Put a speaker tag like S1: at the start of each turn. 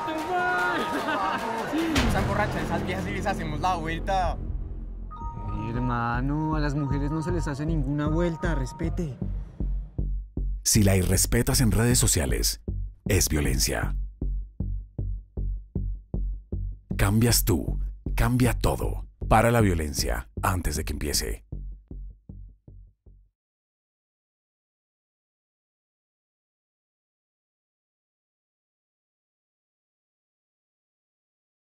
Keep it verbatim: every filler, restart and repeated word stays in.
S1: Esa emborracha, esas viejas y les hacemos la vuelta.
S2: Ay, hermano, a las mujeres no se les hace ninguna vuelta, respete.
S3: Si la irrespetas en redes sociales, es violencia. Cambias tú, cambia todo. Para la violencia antes de que empiece.